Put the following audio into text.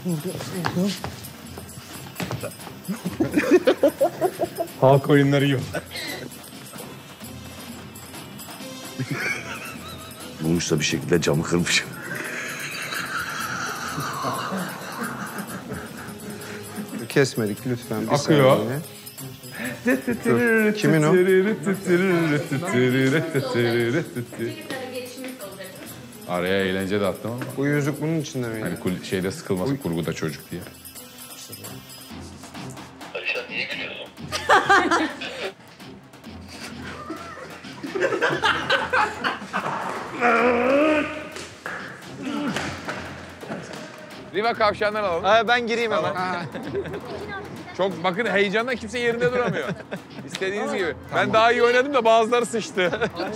Halk oyunları yok. Bulmuşsa bir şekilde camı kırmış. Kesmedik lütfen. Bir Akıyor. saniye. Dur. Kimin o? Araya eğlence de attım ama. Bu yüzük bunun içinde miydi? Hani şeyde sıkılmasın kurguda çocuk diye. Alişan niye gülüyorsun? Riva kavşağından alalım. Ben gireyim hemen. Çok bakın heyecandan kimse yerinde duramıyor. İstediğiniz gibi. Ben daha iyi oynadım da bazıları sıçtı.